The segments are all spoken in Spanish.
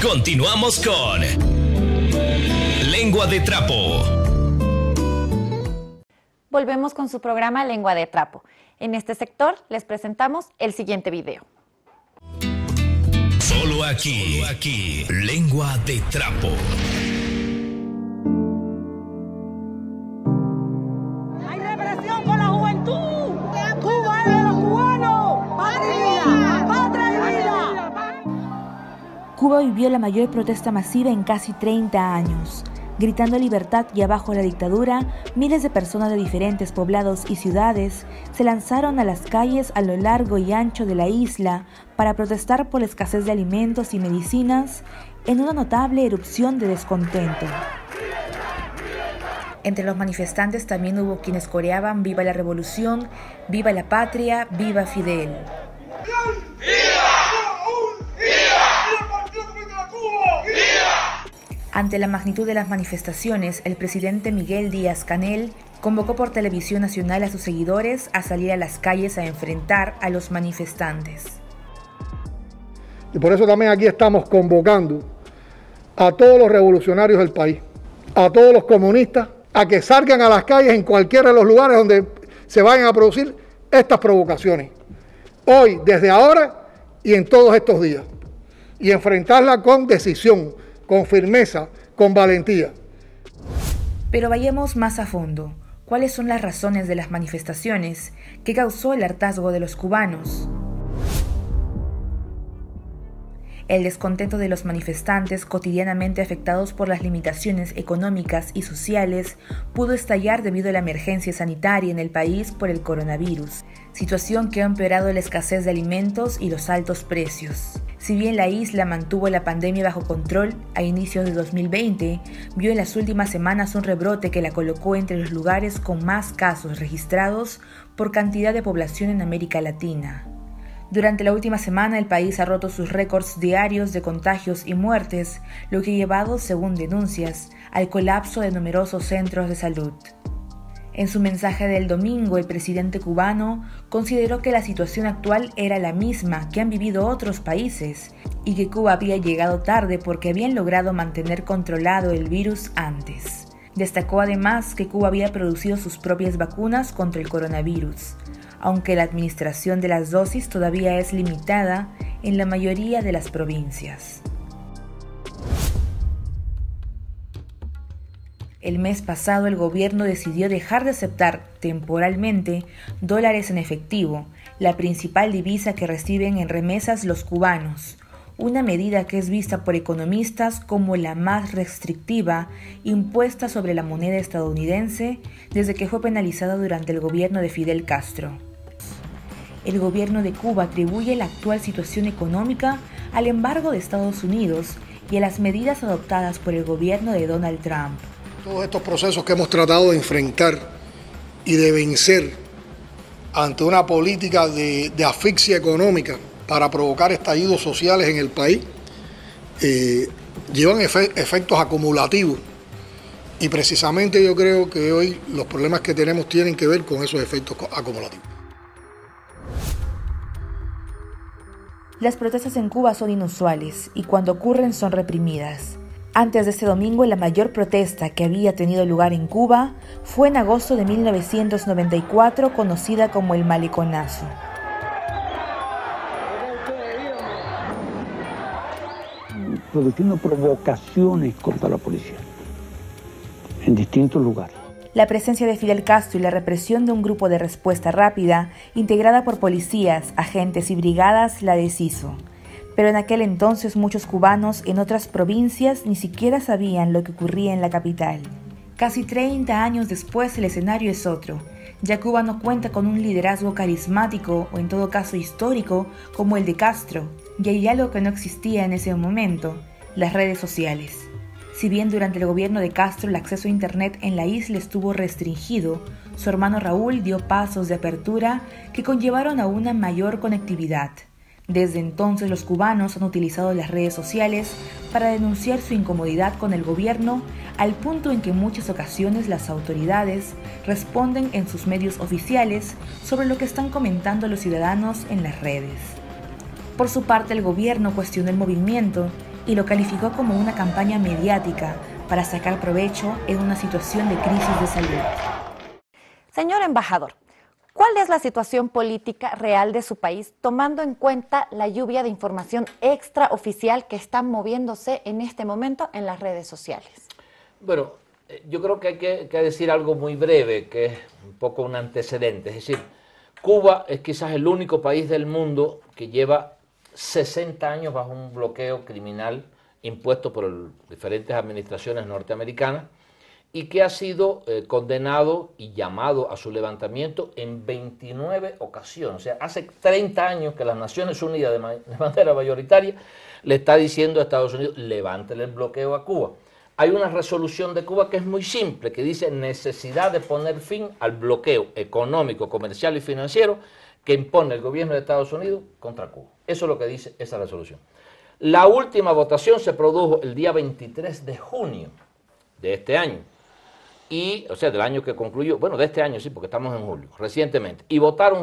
Continuamos con Lengua de Trapo. Volvemos con su programa Lengua de Trapo. En este sector les presentamos el siguiente video. Solo aquí, Lengua de Trapo. Hay represión con la juventud. Cuba es de los cubanos. Patria y vida. Cuba vivió la mayor protesta masiva en casi 30 años. Gritando libertad y abajo la dictadura, miles de personas de diferentes poblados y ciudades se lanzaron a las calles a lo largo y ancho de la isla para protestar por la escasez de alimentos y medicinas en una notable erupción de descontento. Entre los manifestantes también hubo quienes coreaban «Viva la revolución», «Viva la patria», «Viva Fidel». Ante la magnitud de las manifestaciones, el presidente Miguel Díaz-Canel convocó por televisión nacional a sus seguidores a salir a las calles a enfrentar a los manifestantes. Y por eso también aquí estamos convocando a todos los revolucionarios del país, a todos los comunistas, a que salgan a las calles en cualquiera de los lugares donde se vayan a producir estas provocaciones. Hoy, desde ahora y en todos estos días. Y enfrentarla con decisión, con firmeza, con valentía. Pero vayamos más a fondo. ¿Cuáles son las razones de las manifestaciones? ¿Qué causó el hartazgo de los cubanos? El descontento de los manifestantes, cotidianamente afectados por las limitaciones económicas y sociales, pudo estallar debido a la emergencia sanitaria en el país por el coronavirus, situación que ha empeorado la escasez de alimentos y los altos precios. Si bien la isla mantuvo la pandemia bajo control a inicios de 2020, vio en las últimas semanas un rebrote que la colocó entre los lugares con más casos registrados por cantidad de población en América Latina. Durante la última semana, el país ha roto sus récords diarios de contagios y muertes, lo que ha llevado, según denuncias, al colapso de numerosos centros de salud. En su mensaje del domingo, el presidente cubano consideró que la situación actual era la misma que han vivido otros países y que Cuba había llegado tarde porque habían logrado mantener controlado el virus antes. Destacó además que Cuba había producido sus propias vacunas contra el coronavirus, aunque la administración de las dosis todavía es limitada en la mayoría de las provincias. El mes pasado el gobierno decidió dejar de aceptar temporalmente dólares en efectivo, la principal divisa que reciben en remesas los cubanos, una medida que es vista por economistas como la más restrictiva impuesta sobre la moneda estadounidense desde que fue penalizada durante el gobierno de Fidel Castro. El gobierno de Cuba atribuye la actual situación económica al embargo de Estados Unidos y a las medidas adoptadas por el gobierno de Donald Trump. Todos estos procesos que hemos tratado de enfrentar y de vencer ante una política de asfixia económica para provocar estallidos sociales en el país, llevan efectos acumulativos. Y precisamente yo creo que hoy los problemas que tenemos tienen que ver con esos efectos acumulativos. Las protestas en Cuba son inusuales y cuando ocurren son reprimidas. Antes de este domingo, la mayor protesta que había tenido lugar en Cuba fue en agosto de 1994, conocida como el Maleconazo. Produciendo provocaciones contra la policía en distintos lugares. La presencia de Fidel Castro y la represión de un grupo de respuesta rápida, integrada por policías, agentes y brigadas, la deshizo. Pero en aquel entonces muchos cubanos en otras provincias ni siquiera sabían lo que ocurría en la capital. Casi 30 años después el escenario es otro. Ya Cuba no cuenta con un liderazgo carismático o en todo caso histórico como el de Castro, y hay algo que no existía en ese momento, las redes sociales. Si bien durante el gobierno de Castro el acceso a internet en la isla estuvo restringido, su hermano Raúl dio pasos de apertura que conllevaron a una mayor conectividad. Desde entonces los cubanos han utilizado las redes sociales para denunciar su incomodidad con el gobierno, al punto en que en muchas ocasiones las autoridades responden en sus medios oficiales sobre lo que están comentando los ciudadanos en las redes. Por su parte, el gobierno cuestionó el movimiento y lo calificó como una campaña mediática para sacar provecho en una situación de crisis de salud. Señor embajador, ¿cuál es la situación política real de su país, tomando en cuenta la lluvia de información extraoficial que está moviéndose en este momento en las redes sociales? Bueno, yo creo que hay que decir algo muy breve, que es un poco un antecedente. Es decir, Cuba es quizás el único país del mundo que lleva 60 años bajo un bloqueo criminal impuesto por diferentes administraciones norteamericanas y que ha sido condenado y llamado a su levantamiento en 29 ocasiones. O sea, hace 30 años que las Naciones Unidas de manera mayoritaria le está diciendo a Estados Unidos, levántele el bloqueo a Cuba. Hay una resolución de Cuba que es muy simple, que dice necesidad de poner fin al bloqueo económico, comercial y financiero que impone el gobierno de Estados Unidos contra Cuba. Eso es lo que dice esa resolución. La última votación se produjo el día 23 de junio de este año. O sea, del año que concluyó, bueno, de este año sí, porque estamos en julio, recientemente. Y votaron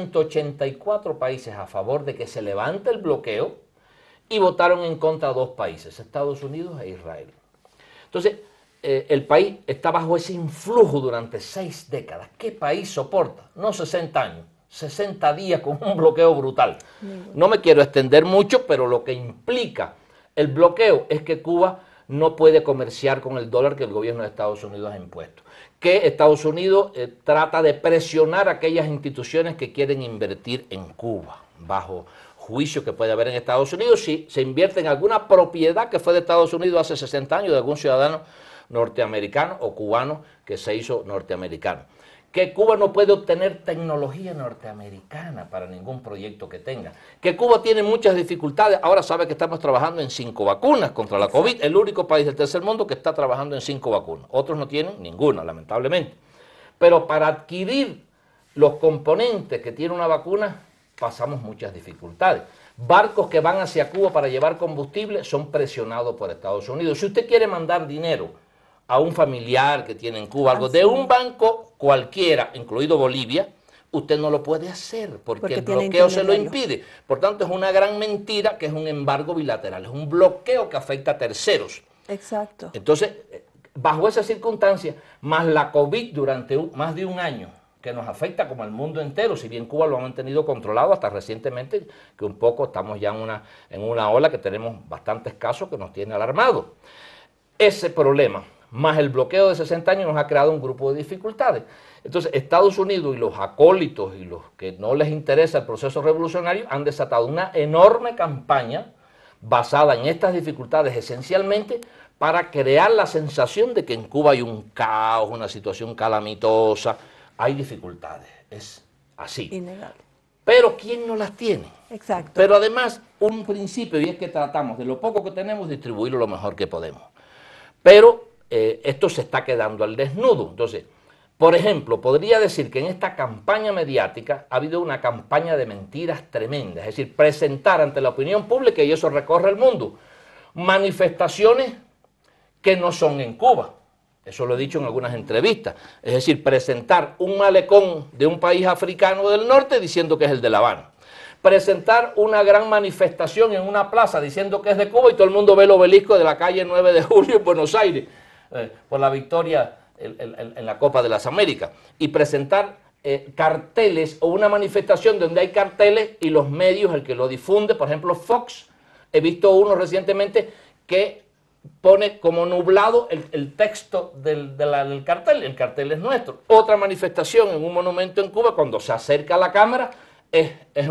184 países a favor de que se levante el bloqueo y votaron en contra 2 países, Estados Unidos e Israel. Entonces, el país está bajo ese influjo durante 6 décadas. ¿Qué país soporta? No 60 años, 60 días con un bloqueo brutal. No me quiero extender mucho, pero lo que implica el bloqueo es que Cuba no puede comerciar con el dólar que el gobierno de Estados Unidos ha impuesto. Que Estados Unidos trata de presionar a aquellas instituciones que quieren invertir en Cuba, bajo juicio que puede haber en Estados Unidos si se invierte en alguna propiedad que fue de Estados Unidos hace 60 años de algún ciudadano norteamericano o cubano que se hizo norteamericano. Que Cuba no puede obtener tecnología norteamericana para ningún proyecto que tenga. Que Cuba tiene muchas dificultades. Ahora sabe que estamos trabajando en 5 vacunas contra la COVID. El único país del tercer mundo que está trabajando en 5 vacunas. Otros no tienen ninguna, lamentablemente. Pero para adquirir los componentes que tiene una vacuna, pasamos muchas dificultades. Barcos que van hacia Cuba para llevar combustible son presionados por Estados Unidos. Si usted quiere mandar dinero a un familiar que tiene en Cuba, algo de un banco cualquiera, incluido Bolivia, usted no lo puede hacer porque el bloqueo se lo impide. Por tanto, es una gran mentira que es un embargo bilateral, es un bloqueo que afecta a terceros. Exacto. Entonces, bajo esas circunstancias, más la COVID durante más de un año, que nos afecta como al mundo entero, si bien Cuba lo ha mantenido controlado hasta recientemente, que un poco estamos ya en una ola que tenemos bastantes casos que nos tiene alarmados. Ese problema, más el bloqueo de 60 años, nos ha creado un grupo de dificultades. Entonces, Estados Unidos y los acólitos y los que no les interesa el proceso revolucionario han desatado una enorme campaña basada en estas dificultades esencialmente para crear la sensación de que en Cuba hay un caos, una situación calamitosa. Hay dificultades, es así. Innegable. Pero ¿quién no las tiene? Exacto. Pero además, un principio, y es que tratamos de lo poco que tenemos, distribuirlo lo mejor que podemos. Pero esto se está quedando al desnudo. Entonces, por ejemplo, podría decir que en esta campaña mediática ha habido una campaña de mentiras tremendas. Es decir, presentar ante la opinión pública, y eso recorre el mundo, manifestaciones que no son en Cuba. Eso lo he dicho en algunas entrevistas. Es decir, presentar un malecón de un país africano del norte diciendo que es el de La Habana. Presentar una gran manifestación en una plaza diciendo que es de Cuba y todo el mundo ve el obelisco de la calle 9 de Julio en Buenos Aires por la victoria en la Copa de las Américas. Y presentar carteles o una manifestación donde hay carteles y los medios, el que lo difunde, por ejemplo Fox, he visto uno recientemente que pone como nublado el texto del cartel. El cartel es nuestro. Otra manifestación en un monumento en Cuba, cuando se acerca a la cámara, es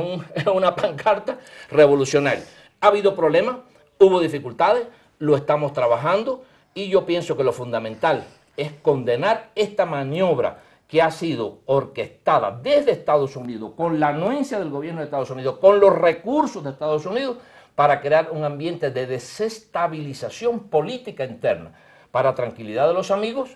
una pancarta revolucionaria. Ha habido problemas, hubo dificultades, lo estamos trabajando y yo pienso que lo fundamental es condenar esta maniobra que ha sido orquestada desde Estados Unidos, con la anuencia del gobierno de Estados Unidos, con los recursos de Estados Unidos, para crear un ambiente de desestabilización política interna, para tranquilidad de los amigos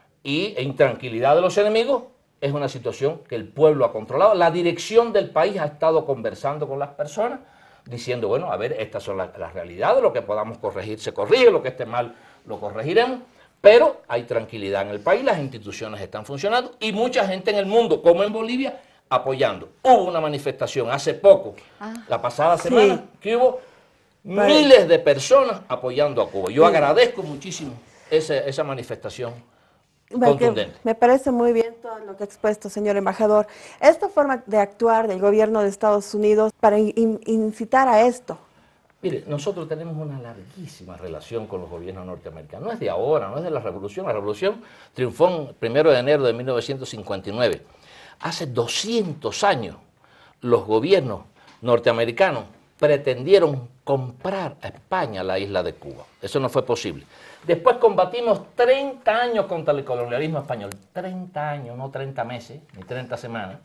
e intranquilidad de los enemigos. Es una situación que el pueblo ha controlado. La dirección del país ha estado conversando con las personas, diciendo, bueno, a ver, estas son las realidades, lo que podamos corregir se corrige, lo que esté mal lo corregiremos, pero hay tranquilidad en el país, las instituciones están funcionando y mucha gente en el mundo, como en Bolivia, apoyando. Hubo una manifestación hace poco, la pasada semana, que hubo miles de personas apoyando a Cuba. Yo agradezco muchísimo esa manifestación contundente. Me parece muy bien todo lo que ha expuesto, señor embajador. Esta forma de actuar del gobierno de Estados Unidos para incitar a esto. Mire, nosotros tenemos una larguísima relación con los gobiernos norteamericanos. No es de ahora, no es de la revolución. La revolución triunfó el 1 de enero de 1959. Hace 200 años los gobiernos norteamericanos pretendieron comprar a España la isla de Cuba. Eso no fue posible. Después combatimos 30 años contra el colonialismo español. 30 años, no 30 meses, ni 30 semanas.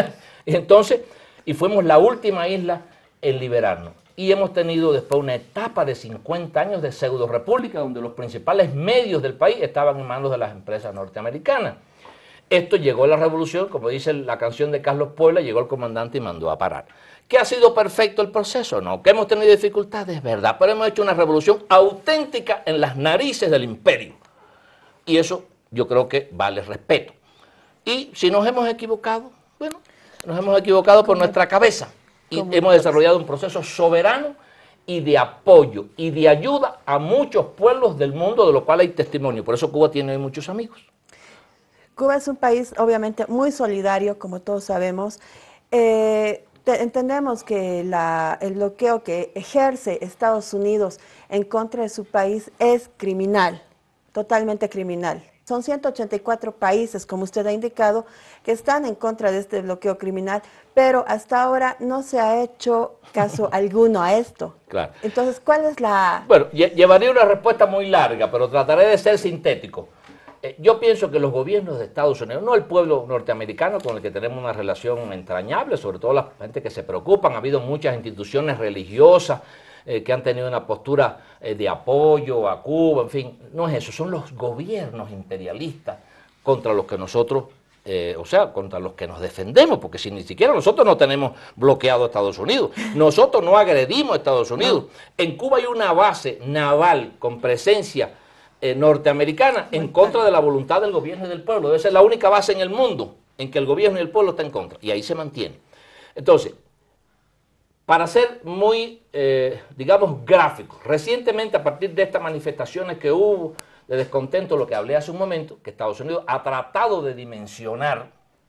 Y fuimos la última isla en liberarnos. Y hemos tenido después una etapa de 50 años de pseudo-república, donde los principales medios del país estaban en manos de las empresas norteamericanas. Esto llegó a la revolución, como dice la canción de Carlos Puebla, llegó el comandante y mandó a parar. ¿Que ha sido perfecto el proceso? No. ¿Que hemos tenido dificultades? Verdad, pero hemos hecho una revolución auténtica en las narices del imperio. Y eso yo creo que vale respeto. Y si nos hemos equivocado, bueno, nos hemos equivocado por nuestra cabeza. Y hemos desarrollado un proceso soberano y de apoyo y de ayuda a muchos pueblos del mundo, de lo cual hay testimonio. Por eso Cuba tiene hoy muchos amigos. Cuba es un país obviamente muy solidario, como todos sabemos. Entendemos que el bloqueo que ejerce Estados Unidos en contra de su país es criminal, totalmente criminal. Son 184 países, como usted ha indicado, que están en contra de este bloqueo criminal, pero hasta ahora no se ha hecho caso alguno a esto. Claro. Entonces, ¿cuál es la...? Bueno, llevaría una respuesta muy larga, pero trataré de ser sintético. Yo pienso que los gobiernos de Estados Unidos, no el pueblo norteamericano con el que tenemos una relación entrañable, sobre todo la gente que se preocupan, ha habido muchas instituciones religiosas que han tenido una postura de apoyo a Cuba, en fin, no es eso, son los gobiernos imperialistas contra los que nosotros, contra los que nos defendemos, porque si ni siquiera nosotros no tenemos bloqueado a Estados Unidos, nosotros no agredimos a Estados Unidos. En Cuba hay una base naval con presencia norteamericana en contra de la voluntad del gobierno y del pueblo. Debe ser la única base en el mundo en que el gobierno y el pueblo están en contra, y ahí se mantiene. Entonces, para ser muy, digamos, gráfico, recientemente a partir de estas manifestaciones que hubo de descontento, lo que hablé hace un momento, que Estados Unidos ha tratado de dimensionar,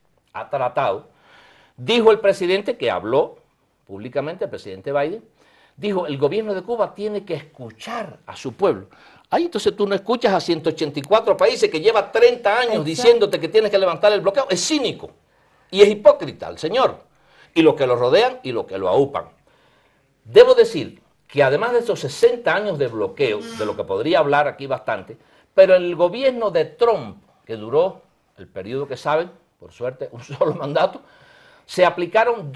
dijo el presidente que habló públicamente, el presidente Biden, dijo, el gobierno de Cuba tiene que escuchar a su pueblo. Ahí entonces tú no escuchas a 184 países que lleva 30 años diciéndote que tienes que levantar el bloqueo. Es cínico y es hipócrita el señor, y los que lo rodean y los que lo aupan. Debo decir que además de esos 60 años de bloqueo, de lo que podría hablar aquí bastante, pero el gobierno de Trump, que duró el periodo que saben, por suerte un solo mandato, se aplicaron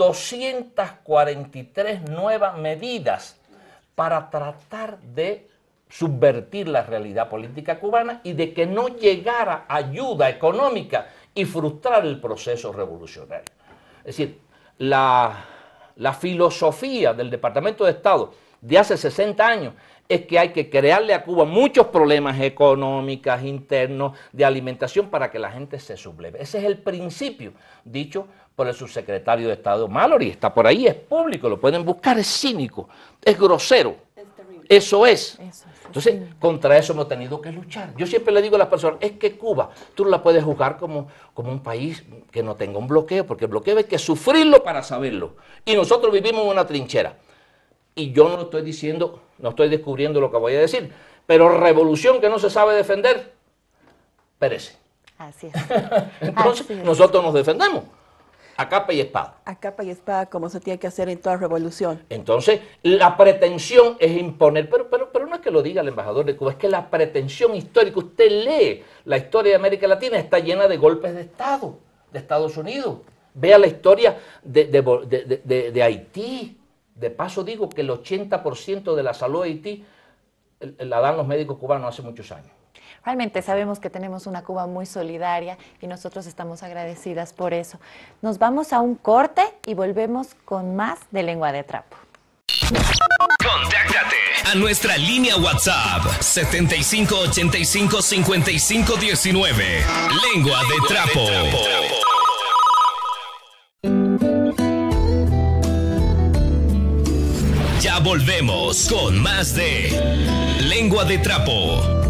243 nuevas medidas para tratar de subvertir la realidad política cubana y de que no llegara ayuda económica y frustrar el proceso revolucionario. Es decir, la filosofía del Departamento de Estado de hace 60 años es que hay que crearle a Cuba muchos problemas económicos, internos, de alimentación para que la gente se subleve. Ese es el principio dicho por el subsecretario de Estado Mallory, está por ahí, es público, lo pueden buscar, es cínico, es grosero. Eso es. Entonces, contra eso hemos tenido que luchar. Yo siempre le digo a las personas, es que Cuba, tú no la puedes juzgar como un país que no tenga un bloqueo, porque el bloqueo hay que sufrirlo para saberlo. Y nosotros vivimos en una trinchera. Y yo no estoy diciendo, no estoy descubriendo lo que voy a decir, pero revolución que no se sabe defender, perece. Así es. Entonces, Así es. Nosotros nos defendemos. A capa y espada. A capa y espada, como se tiene que hacer en toda revolución. Entonces, la pretensión es imponer, pero no es que lo diga el embajador de Cuba, es que la pretensión histórica, usted lee la historia de América Latina, está llena de golpes de Estado, de Estados Unidos. Vea la historia de Haití. De paso digo que el 80% de la salud de Haití la dan los médicos cubanos hace muchos años. Realmente sabemos que tenemos una Cuba muy solidaria y nosotros estamos agradecidas por eso. Nos vamos a un corte y volvemos con más de Lengua de Trapo. Contáctate a nuestra línea WhatsApp 7585-5519. Lengua de Trapo. Ya volvemos con más de Lengua de Trapo.